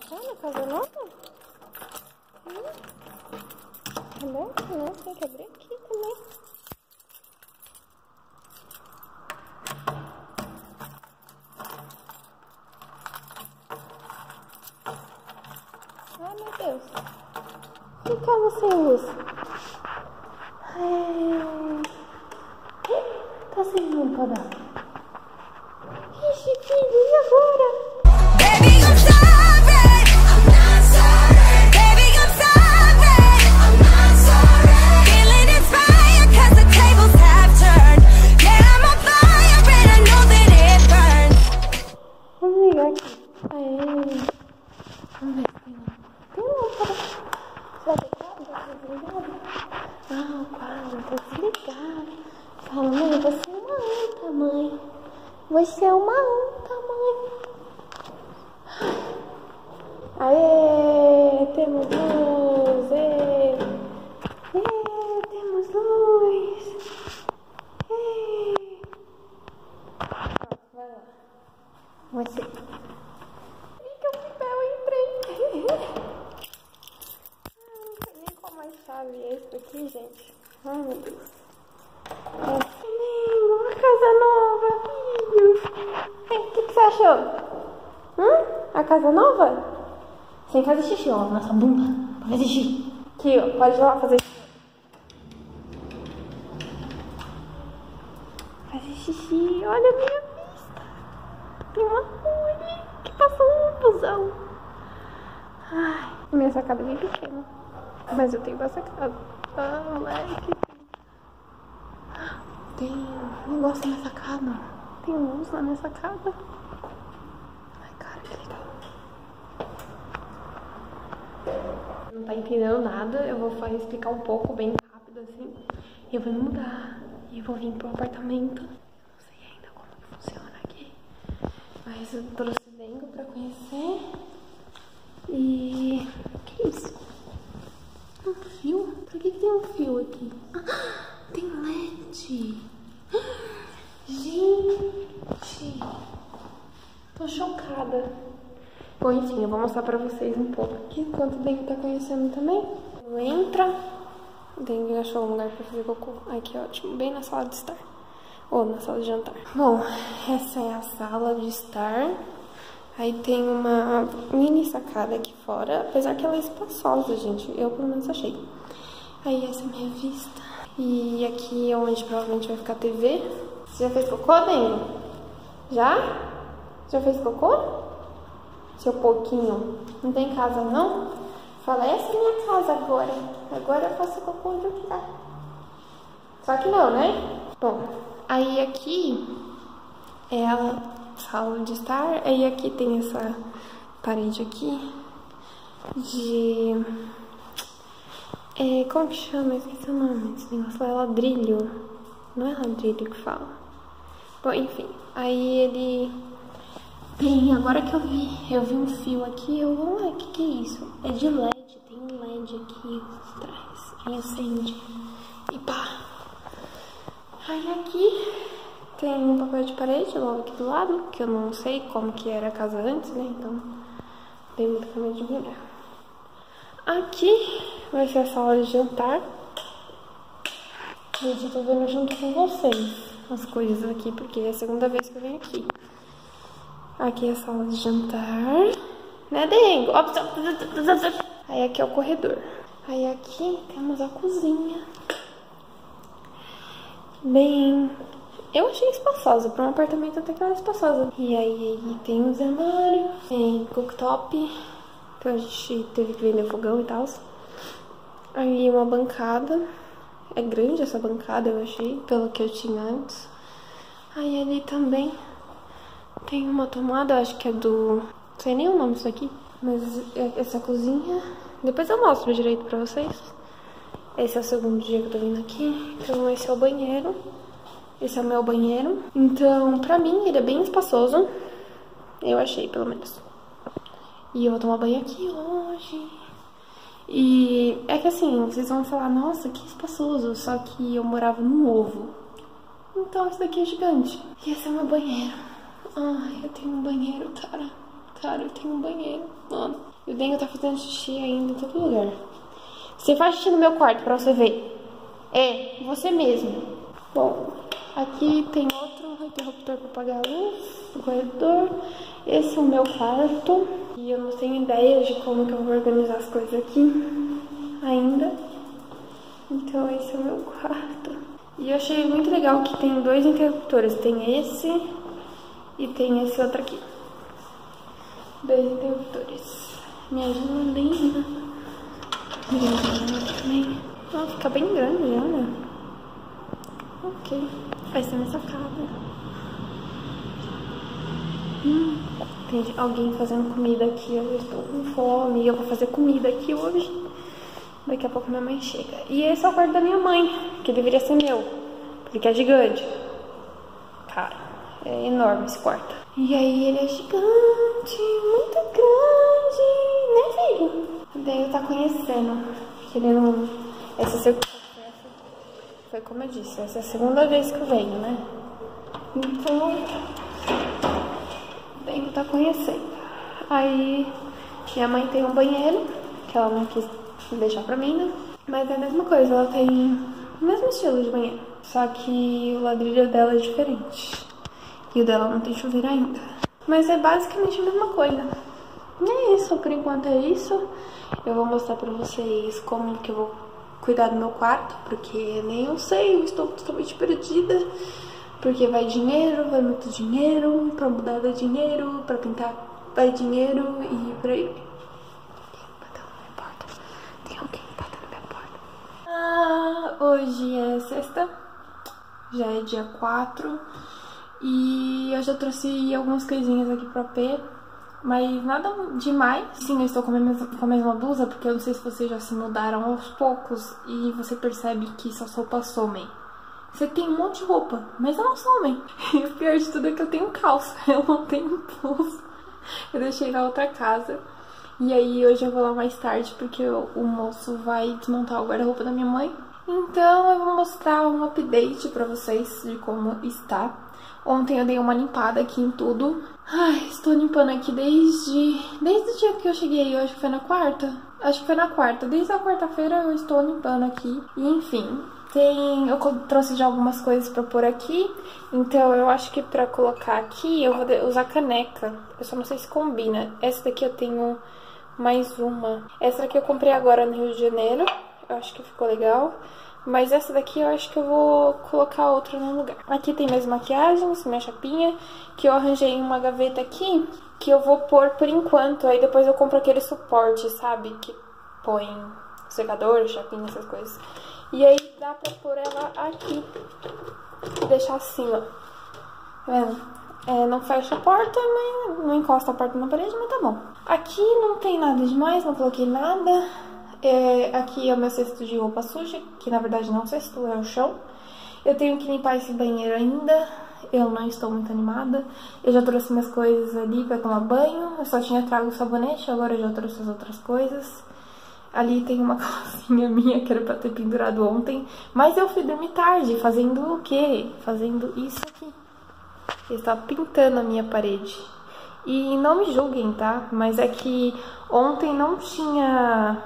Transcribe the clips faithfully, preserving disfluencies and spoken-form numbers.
entrar na casa nova? Hum? Aberto? Não, tem que abrir aqui também. Ai, meu Deus. Que casa sem luz? Ai. Tá sem lâmpada. Ixi, filho, e agora? Baby, I'm sorry. I'm not sorry. Baby, I'm sorry. I'm not sorry. Feeling inspired 'cause the tables have turned. Yeah, I'm on fire and I know that it burns. Vamos ligar aqui. Aê. Vamos ver se tem lâmpada. Tem lâmpada. Será que é quadro? Tá desligado? Ah, o quadro tá desligado. Fala, mãe, você é uma anta, mãe. Você é uma anta, mãe. Aê, temos luz. Aê, Aê temos luz. Aê. Pronto, vai lá. Você. Fica o papel, eu entrei. Não sei nem qual mais chave é esse aqui, gente. Ai, meu Deus. É lindo, uma casa nova, filho. O que, que você achou? Hum? A casa nova? Sem fazer xixi, ó, nossa bunda. Pra fazer xixi. Aqui, ó, pode ir lá fazer xixi. Fazer xixi, olha a minha vista. Tem uma rua ali que passou um busão. Ai, minha sacada é bem pequena. Mas eu tenho uma sacada. Ah, moleque. Tem negócio na minha sacada. Tem luz na minha sacada. Ai, cara, que legal. Não tá entendendo nada. Eu vou fazer, explicar um pouco, bem rápido assim. E eu vou me mudar. E eu vou vir pro apartamento. Não sei ainda como que funciona aqui. Mas eu trouxe o Dengo pra conhecer. E... que é isso? Um fio? Por que que tem um fio aqui? Ah, tem L E D. Gente, tô chocada. Bom, enfim, eu vou mostrar pra vocês um pouco aqui, enquanto o Dengue tá conhecendo também. Entra. O Dengue achou um lugar pra fazer cocô. Ai, que ótimo. Bem na sala de estar. Ou na sala de jantar. Bom, essa é a sala de estar. Aí tem uma mini sacada aqui fora, apesar que ela é espaçosa, gente. Eu, pelo menos, achei. Aí essa é a minha vista. E aqui é onde provavelmente vai ficar a T V. Você já fez cocô, Dengo? Já? Já fez cocô? Seu pouquinho. Não tem casa, não? Fala, essa é minha casa agora. Agora eu faço cocô onde eu quiser. Só que não, né? Bom, aí aqui é a sala de estar. Aí aqui tem essa parede aqui de... É, como que chama? Eu esqueci o nome desse negócio lá. É ladrilho. Não é ladrilho que fala. Bom, enfim. Aí ele tem... Agora que eu vi, eu vi um fio aqui. Eu, ué, o que que é isso? É de L E D. Tem um L E D aqui atrás. Aí acende. E pá. Aí aqui tem um papel de parede logo aqui do lado. Que eu não sei como que era a casa antes, né? Então, tem muita câmera de mulher. Aqui vai ser a sala de jantar. Gente, eu tô vendo junto com vocês as coisas aqui, porque é a segunda vez que eu venho aqui. Aqui é a sala de jantar. Né, Dengo? Aí aqui é o corredor. Aí aqui temos a cozinha. Bem... Eu achei espaçosa. Pra um apartamento até que ela é espaçosa. E aí tem os armários. Tem cooktop. Então a gente teve que vender fogão e tal. Aí uma bancada. É grande essa bancada, eu achei, pelo que eu tinha antes. Aí ali também tem uma tomada, acho que é do... Não sei nem o nome disso aqui. Mas essa cozinha... Depois eu mostro direito pra vocês. Esse é o segundo dia que eu tô vindo aqui. Então esse é o banheiro. Esse é o meu banheiro. Então, pra mim, ele é bem espaçoso. Eu achei, pelo menos. E eu vou tomar banho aqui hoje. E é que assim, vocês vão falar, nossa, que espaçoso. Só que eu morava num ovo. Então esse daqui é gigante. E esse é o meu banheiro. Ai, eu tenho um banheiro, cara. Cara, eu tenho um banheiro, mano. E o Dengo tá fazendo xixi ainda em todo lugar. Você faz xixi no meu quarto pra você ver. É, você mesmo. Bom, aqui tem outro interruptor pra apagar a luz do corredor. Esse é o meu quarto. E eu não tenho ideia de como que eu vou organizar as coisas aqui ainda. Então esse é o meu quarto. E eu achei muito legal que tem dois interruptores. Tem esse e tem esse outro aqui. Dois interruptores. Minha geladinha. Minha geladinha também. Ah, fica bem grande, olha. Ok. Vai ser minha sacada. Hum. Tem alguém fazendo comida aqui. Eu estou com fome. Eu vou fazer comida aqui hoje. Daqui a pouco minha mãe chega. E esse é o quarto da minha mãe, que deveria ser meu, porque é gigante. Cara, é enorme esse quarto. E aí ele é gigante, muito grande, né, filho? Daí eu tá conhecendo, querendo... Essa segunda... Foi como eu disse, essa é a segunda vez que eu venho, né? Então... Daí eu tá conhecendo. Aí minha mãe tem um banheiro, que ela não quis deixar pra mim, né? Mas é a mesma coisa, ela tem o mesmo estilo de banheiro. Só que o ladrilho dela é diferente. E o dela não tem chuveiro ainda. Mas é basicamente a mesma coisa. E é isso, por enquanto é isso. Eu vou mostrar pra vocês como que eu vou cuidar do meu quarto. Porque nem eu sei, eu estou totalmente perdida. Porque vai dinheiro, vai muito dinheiro. Pra mudar vai dinheiro, pra pintar vai dinheiro e por aí. Ah, hoje é sexta, já é dia quatro e eu já trouxe algumas coisinhas aqui pro A P, mas nada demais. Sim, eu estou com a, mesma, com a mesma blusa porque eu não sei se vocês já se mudaram aos poucos e você percebe que suas roupas somem. Você tem um monte de roupa, mas elas somem. E o pior de tudo é que eu tenho calça, eu não tenho blusa. Eu deixei na outra casa. E aí hoje eu vou lá mais tarde porque o, o moço vai desmontar o guarda-roupa da minha mãe. Então eu vou mostrar um update pra vocês de como está. Ontem eu dei uma limpada aqui em tudo. Ai, estou limpando aqui desde... Desde o dia que eu cheguei, eu acho que foi na quarta. Acho que foi na quarta. Desde a quarta-feira eu estou limpando aqui. E enfim, tem... Eu trouxe já algumas coisas pra pôr aqui. Então eu acho que pra colocar aqui eu vou usar caneca. Eu só não sei se combina. Essa daqui eu tenho... mais uma. Essa daqui eu comprei agora no Rio de Janeiro. Eu acho que ficou legal. Mas essa daqui eu acho que eu vou colocar outra no lugar. Aqui tem minhas maquiagens, minha chapinha. Que eu arranjei em uma gaveta aqui. Que eu vou pôr por enquanto. Aí depois eu compro aquele suporte, sabe? Que põe secador, chapinha, essas coisas. E aí dá pra pôr ela aqui. E deixar assim, ó. Tá vendo? É, não fecha a porta, mas não encosta a porta na parede, mas tá bom. Aqui não tem nada demais, não coloquei nada. É, aqui é o meu cesto de roupa suja, que na verdade não é um cesto, é o chão. Eu tenho que limpar esse banheiro ainda, eu não estou muito animada. Eu já trouxe minhas coisas ali pra tomar banho, eu só tinha trago o sabonete, agora eu já trouxe as outras coisas. Ali tem uma calcinha minha que era pra ter pendurado ontem, mas eu fui dormir tarde, fazendo o quê? Fazendo isso aqui. Eu estava pintando a minha parede. E não me julguem, tá? Mas é que ontem não tinha...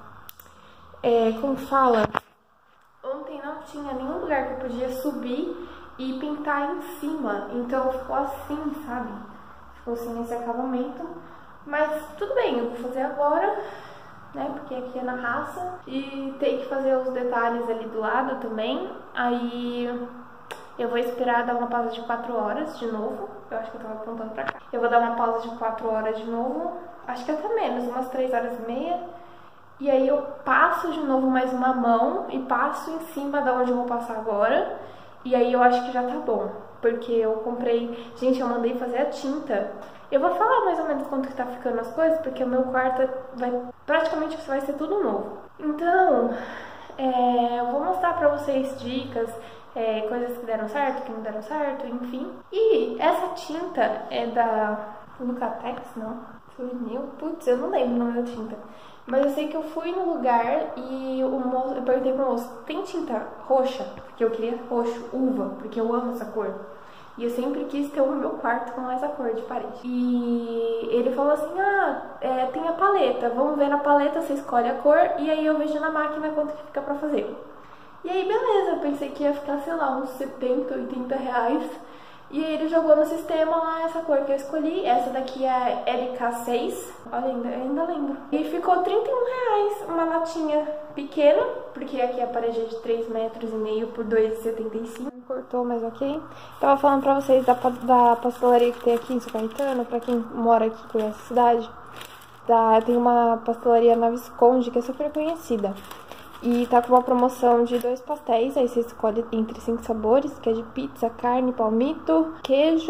É, como fala? Ontem não tinha nenhum lugar que eu podia subir e pintar em cima. Então ficou assim, sabe? Ficou assim nesse acabamento. Mas tudo bem, eu vou fazer agora, né? Porque aqui é na raça. E tem que fazer os detalhes ali do lado também. Aí... eu vou esperar dar uma pausa de quatro horas de novo. Eu acho que eu tava apontando pra cá. Eu vou dar uma pausa de quatro horas de novo. Acho que até menos, umas três horas e meia. E aí eu passo de novo mais uma mão e passo em cima da onde eu vou passar agora. E aí eu acho que já tá bom. Porque eu comprei... Gente, eu mandei fazer a tinta. Eu vou falar mais ou menos quanto que tá ficando as coisas, porque o meu quarto vai... praticamente vai ser tudo novo. Então, é... eu vou mostrar pra vocês dicas... É, coisas que deram certo, que não deram certo, enfim. E essa tinta é da Lucatex, não? Souvenir? Putz, eu não lembro o nome da tinta. Mas eu sei que eu fui no lugar e o moço, eu perguntei pro moço, tem tinta roxa? Porque eu queria roxo, uva, porque eu amo essa cor. E eu sempre quis ter o meu quarto com essa cor de parede. E ele falou assim, ah, é, tem a paleta. paleta. Vamos ver na paleta, você escolhe a cor e aí eu vejo na máquina quanto que fica pra fazer. E aí, beleza, eu pensei que ia ficar, sei lá, uns setenta, oitenta reais. E aí ele jogou no sistema lá essa cor que eu escolhi. Essa daqui é L K seis. Olha, ainda, ainda lembro. E ficou trinta e um reais, uma latinha pequena, porque aqui a parede é de três metros e meio por dois e setenta e cinco. Cortou, mas ok. Tava falando pra vocês da, da pastelaria que tem aqui em São Caetano, pra quem mora aqui, conhece a cidade. Da, tem uma pastelaria na Visconde, que é super conhecida. E tá com uma promoção de dois pastéis, aí você escolhe entre cinco sabores, que é de pizza, carne, palmito, queijo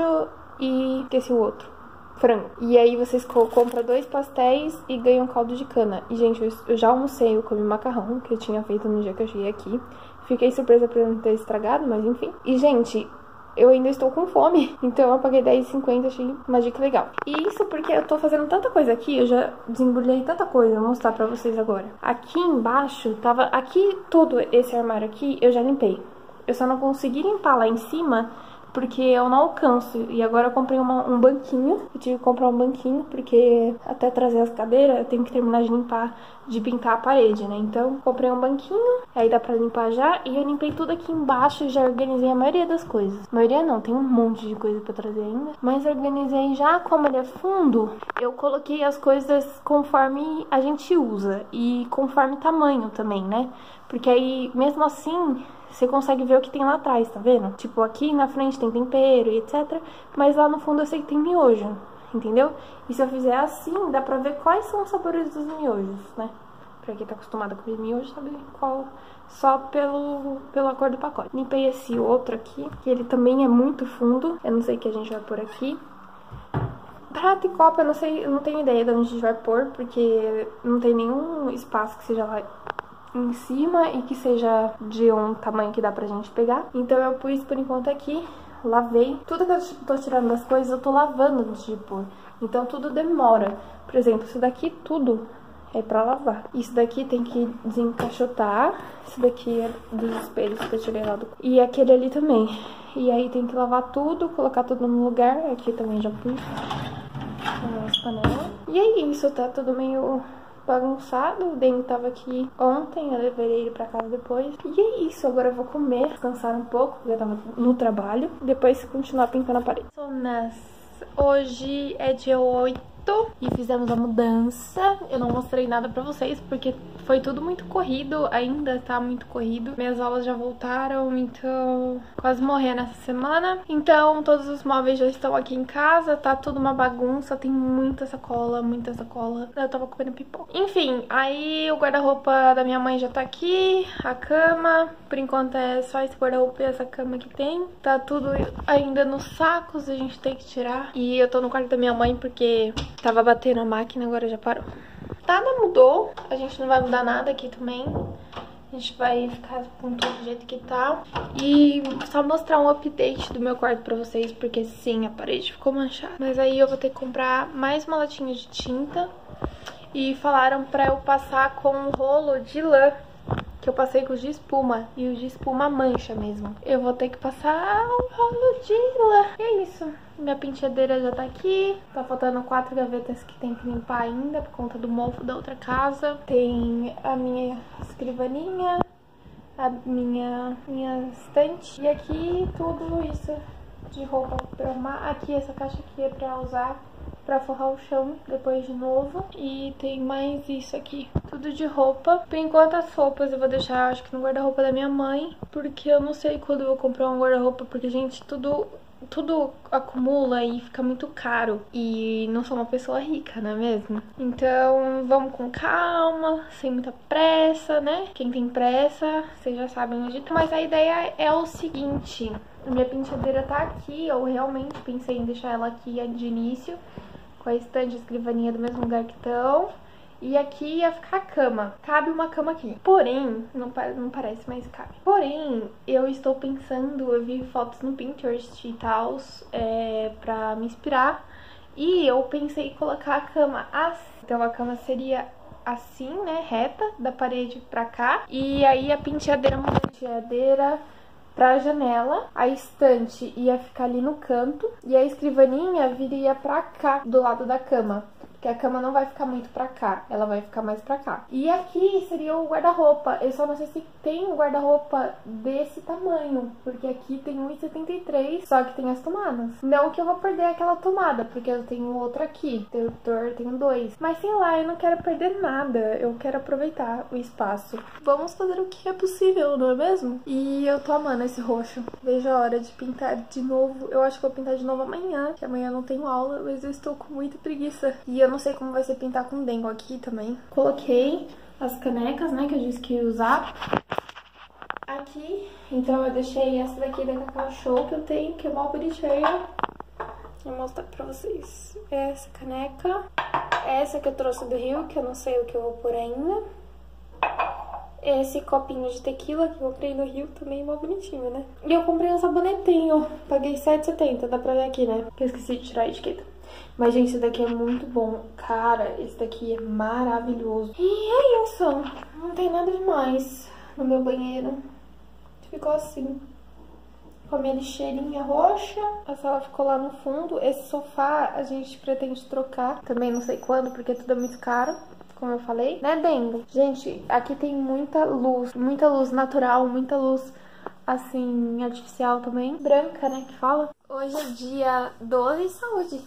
e esse outro, frango. E aí você compra dois pastéis e ganha um caldo de cana. E, gente, eu, eu já almocei, eu comi macarrão, que eu tinha feito no dia que eu cheguei aqui. Fiquei surpresa por não ter estragado, mas enfim. E, gente, eu ainda estou com fome, então eu paguei dez reais e cinquenta centavos, achei uma dica legal. E isso porque eu tô fazendo tanta coisa aqui, eu já desembrulhei tanta coisa, vou mostrar pra vocês agora. Aqui embaixo, tava, aqui todo esse armário aqui, eu já limpei. Eu só não consegui limpar lá em cima, porque eu não alcanço. E agora eu comprei uma, um banquinho. Eu tive que comprar um banquinho, porque até trazer as cadeiras, eu tenho que terminar de limpar, de pintar a parede, né? Então, comprei um banquinho, aí dá pra limpar já. E eu limpei tudo aqui embaixo e já organizei a maioria das coisas. A maioria não, tem um monte de coisa pra trazer ainda. Mas organizei já, como ele é fundo, eu coloquei as coisas conforme a gente usa. E conforme tamanho também, né? Porque aí, mesmo assim, você consegue ver o que tem lá atrás, tá vendo? Tipo, aqui na frente tem tempero e etcétera. Mas lá no fundo eu sei que tem miojo, entendeu? E se eu fizer assim, dá pra ver quais são os sabores dos miojos, né? Pra quem tá acostumado a comer miojo, sabe qual... Só pelo, pela cor do pacote. Limpei esse outro aqui, que ele também é muito fundo. Eu não sei o que a gente vai pôr aqui. Prato e copo, eu não sei, eu não tenho ideia de onde a gente vai pôr, porque não tem nenhum espaço que seja lá em cima e que seja de um tamanho que dá pra gente pegar. Então eu pus por enquanto aqui, lavei. Tudo que eu tô tirando das coisas eu tô lavando antes de pôr. Então tudo demora. Por exemplo, isso daqui tudo é pra lavar. Isso daqui tem que desencaixotar. Isso daqui é dos espelhos que eu tirei lá do... E aquele ali também. E aí tem que lavar tudo, colocar tudo no lugar. Aqui também já pus as panelas. E é isso, tá tudo meio... bagunçado. O Deni tava aqui ontem, eu levei ele pra casa depois. E é isso, agora eu vou comer, descansar um pouco, porque eu tava no trabalho. Depois continuar pintando a parede. Hoje é dia oito e fizemos a mudança. Eu não mostrei nada pra vocês, porque foi tudo muito corrido, ainda tá muito corrido. Minhas aulas já voltaram, então quase morrer nessa semana. Então todos os móveis já estão aqui em casa, tá tudo uma bagunça, tem muita sacola, muita sacola. Eu tava comendo pipoca. Enfim, aí o guarda-roupa da minha mãe já tá aqui, a cama. Por enquanto é só esse guarda-roupa e essa cama que tem. Tá tudo ainda nos sacos, a gente tem que tirar. E eu tô no quarto da minha mãe porque tava batendo a máquina, agora já parou. Nada mudou, a gente não vai mudar nada aqui também. A gente vai ficar com tudo do jeito que tá. E só mostrar um update do meu quarto pra vocês, porque sim, a parede ficou manchada. Mas aí eu vou ter que comprar mais uma latinha de tinta. E falaram pra eu passar com um rolo de lã, que eu passei com os de espuma, e os de espuma mancha mesmo. Eu vou ter que passar um rolo de lã. E é isso. Minha penteadeira já tá aqui. Tá faltando quatro gavetas que tem que limpar ainda por conta do mofo da outra casa. Tem a minha escrivaninha, a minha, minha estante. E aqui tudo isso de roupa pra arrumar. Aqui essa caixa aqui é pra usar pra forrar o chão depois de novo. E tem mais isso aqui, tudo de roupa. Por enquanto as roupas eu vou deixar, acho que no guarda-roupa da minha mãe, porque eu não sei quando eu vou comprar um guarda-roupa, porque, gente, tudo... tudo acumula e fica muito caro. E não sou uma pessoa rica, não é mesmo? Então vamos com calma, sem muita pressa, né? Quem tem pressa, vocês já sabem onde tá. Mas a ideia é o seguinte: a minha penteadeira tá aqui. Eu realmente pensei em deixar ela aqui de início, com a estante e a escrivaninha do mesmo lugar que estão. E aqui ia ficar a cama. Cabe uma cama aqui. Porém, não, não parece, mas cabe. Porém, eu estou pensando, eu vi fotos no Pinterest e tal, é, pra me inspirar. E eu pensei em colocar a cama assim. Então a cama seria assim, né, reta, da parede pra cá. E aí a penteadeira, uma penteadeira pra janela. A estante ia ficar ali no canto. E a escrivaninha viria pra cá, do lado da cama. que a cama não vai ficar muito pra cá, ela vai ficar mais pra cá. E aqui seria o guarda-roupa. Eu só não sei se tem um guarda-roupa desse tamanho, porque aqui tem um e setenta e três, só que tem as tomadas. Não que eu vou perder aquela tomada, porque eu tenho outra aqui, eu tenho dois. Mas sei lá, eu não quero perder nada, eu quero aproveitar o espaço. Vamos fazer o que é possível, não é mesmo? E eu tô amando esse roxo. Vejo a hora de pintar de novo. Eu acho que vou pintar de novo amanhã, que amanhã não tenho aula, mas eu estou com muita preguiça. E eu não sei como vai ser pintar com dengo aqui também. Coloquei as canecas, né, que eu disse que ia usar aqui. Então eu deixei essa daqui da Cacau Show que eu tenho, que é mó bonitinha. Vou mostrar pra vocês. Essa caneca. Essa que eu trouxe do Rio, que eu não sei o que eu vou pôr ainda. Esse copinho de tequila que eu comprei no Rio também, mó bonitinho, né? E eu comprei um sabonetinho. Paguei sete reais e setenta centavos, dá pra ver aqui, né? Que eu esqueci de tirar a etiqueta. Mas, gente, esse daqui é muito bom. Cara, esse daqui é maravilhoso. E é isso. Não tem nada demais no meu banheiro. Ficou assim. Com a minha lixeirinha roxa. A sala ficou lá no fundo. Esse sofá a gente pretende trocar. Também não sei quando, porque tudo é muito caro. Como eu falei, né, Dengo? Gente, aqui tem muita luz. Muita luz natural, muita luz, assim, artificial também. Branca, né, que fala. Hoje é dia doze, saúde.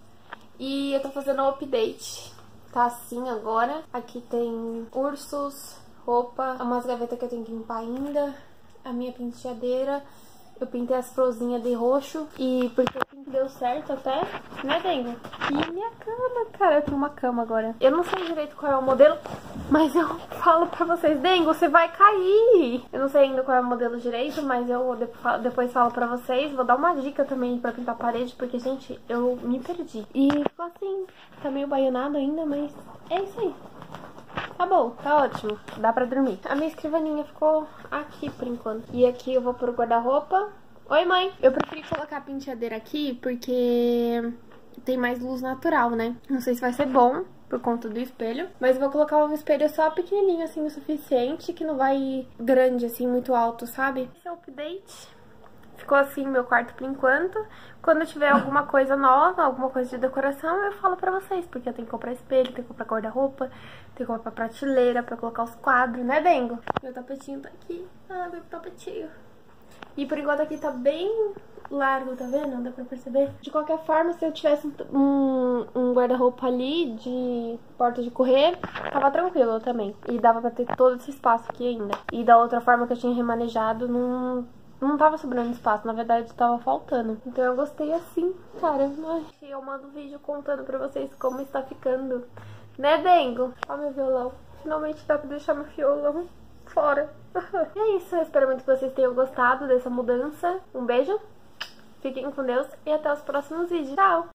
E eu tô fazendo um update. Tá assim agora. Aqui tem ursos, roupa, umas gavetas que eu tenho que limpar ainda. A minha penteadeira. Eu pintei as florzinhas de roxo. E porque deu certo até, né, Dengo? E minha cama, cara. Eu tenho uma cama agora. Eu não sei direito qual é o modelo, mas eu falo pra vocês, Dengo, você vai cair. Eu não sei ainda qual é o modelo direito, mas eu depois falo pra vocês. Vou dar uma dica também pra pintar a parede, porque, gente, eu me perdi. E ficou assim, tá meio baianado ainda, mas é isso aí. Tá bom, tá ótimo. Dá pra dormir. A minha escrivaninha ficou aqui por enquanto. E aqui eu vou pôr o guarda-roupa. Oi, mãe. Eu preferi colocar a penteadeira aqui porque tem mais luz natural, né? Não sei se vai ser bom por conta do espelho, mas eu vou colocar um espelho só pequenininho, assim, o suficiente, que não vai ir grande, assim, muito alto, sabe? Esse é o update. Ficou assim meu quarto por enquanto. Quando eu tiver alguma coisa nova, alguma coisa de decoração, eu falo pra vocês. Porque eu tenho que comprar espelho, tenho que comprar guarda-roupa, tenho que comprar prateleira pra colocar os quadros, né, Dengo? Meu tapetinho tá aqui. Ah, meu tapetinho. E por enquanto aqui tá bem largo, tá vendo? Dá pra perceber? De qualquer forma, se eu tivesse um, um guarda-roupa ali de porta de correr, tava tranquilo também. E dava pra ter todo esse espaço aqui ainda. E da outra forma que eu tinha remanejado, não... Não tava sobrando espaço, na verdade tava faltando. Então eu gostei assim, cara. Ai, eu mando um vídeo contando pra vocês como está ficando. Né, Dengo? Ó meu violão. Finalmente dá pra deixar meu violão fora. E é isso, eu espero muito que vocês tenham gostado dessa mudança. Um beijo, fiquem com Deus e até os próximos vídeos. Tchau!